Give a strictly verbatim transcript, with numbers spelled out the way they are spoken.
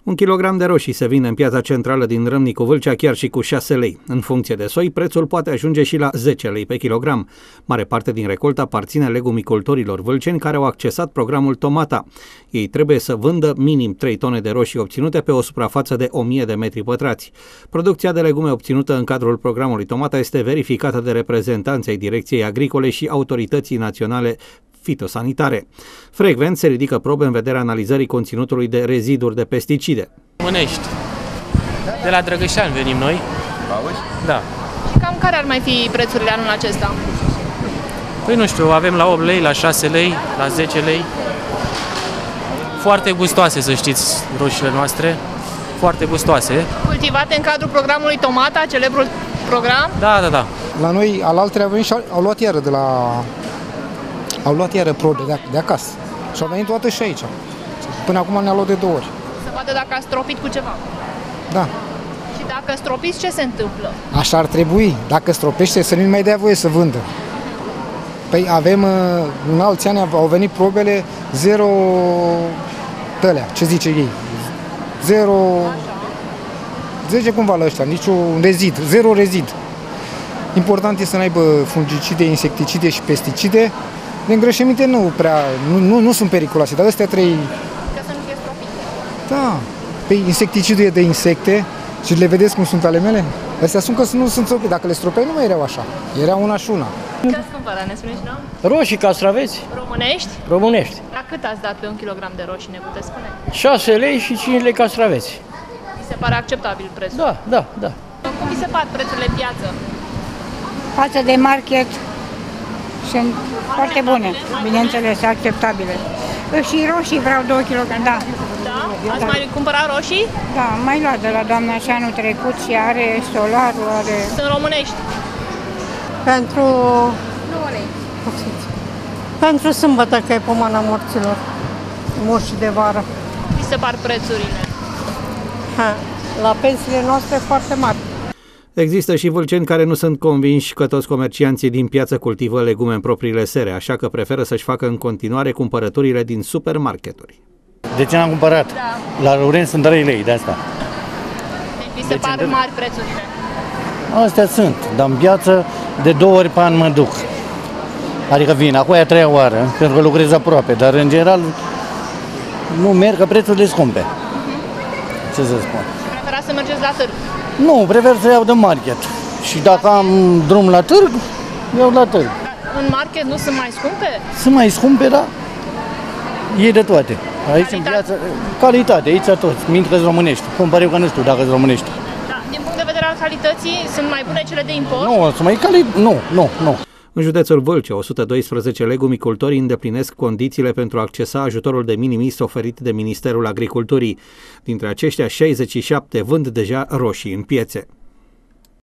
Un kilogram de roșii se vinde în piața centrală din Râmnicu Vâlcea chiar și cu șase lei. În funcție de soi, prețul poate ajunge și la zece lei pe kilogram. Mare parte din recoltă aparține legumicultorilor vâlceni care au accesat programul Tomata. Ei trebuie să vândă minim trei tone de roșii obținute pe o suprafață de o mie de metri pătrați. Producția de legume obținută în cadrul programului Tomata este verificată de reprezentanții ai Direcției Agricole și Autorității Naționale Fitosanitare. Frecvent se ridică probe în vederea analizării conținutului de reziduri de pesticide. Mânești. De la Drăgășani venim noi. Da. Și cam care ar mai fi prețurile anul acesta? Păi nu știu, avem la opt lei, la șase lei, la zece lei. Foarte gustoase, să știți, roșiile noastre. Foarte gustoase. Cultivate în cadrul programului Tomata, celebrul program? Da, da, da. La noi, alaltă, au venit și au luat iară de la... Au luat iară probe de, de acasă și au venit toate și aici. Până acum ne-a luat de două ori. Să vadă dacă a stropit cu ceva. Da. Și dacă stropiți, ce se întâmplă? Așa ar trebui. Dacă stropește, să nu mai dea voie să vândă. Păi avem, în alți ani au venit probele zero tălea, ce zice ei. Zero... Zice cumva la ăștia, niciun rezid, zero rezid. Important este să n-aibă fungicide, insecticide și pesticide. De îngrășăminte nu prea, nu, nu, nu sunt periculoase, dar astea trei... Ca să nu fie stropite. Da. Păi insecticidul e de insecte și le vedeți cum sunt ale mele? Astea sunt că nu sunt stropite. Dacă le stropeai nu mai erau așa. Era una și una. Ce ați cumpărat, ne spuneți, nu? Roșii, castraveți. Românești? Românești. La cât ați dat pe un kilogram de roșii, ne puteți spune? șase lei și cinci lei castraveți. Mi se pare acceptabil prețul? Da, da, da. Cum vi se par prețurile în piață? Față de market sunt foarte bune, bineînțeles, acceptabile. Și roșii vreau două kilograme, da. Da? Ați mai cumpărat roșii? Da, am mai luat de la doamna și anul trecut și are solarul, are... Sunt românești. Pentru... Pentru sâmbătă, că e pomana morților, morții de vară. Vi se par prețurile? Ha. La pensiile noastre foarte mari. Există și vâlceni care nu sunt convinși că toți comercianții din piață cultivă legume în propriile sere, așa că preferă să-și facă în continuare cumpărăturile din supermarketuri. De ce n-am cumpărat? Da. La Lauren sunt trei lei de asta. Deci vi se par mari prețurile? Astea sunt, dar în piață de două ori pe an mă duc. Adică vin, acum e a treia oară, pentru că lucrez aproape, dar în general nu merg, că prețurile scumpe. Uh-huh. Ce să spun? Preferați să mergeți la târg? Nu, prefer să iau de market. Și dacă am drum la târg, iau la târg. În market nu sunt mai scumpe? Sunt mai scumpe, dar e de toate. Aici calitate. În viață, calitate, aici toți, mint că-s românești. Cumpăr eu că nu știu dacă-s românești. Da, din punct de vedere al calității, sunt mai bune cele de import? Nu, sunt mai cali... Nu, nu, nu. În județul Vâlcea, o sută doisprezece legumicultori îndeplinesc condițiile pentru a accesa ajutorul de minimis oferit de Ministerul Agriculturii. Dintre aceștia, șaizeci și șapte vând deja roșii în piețe.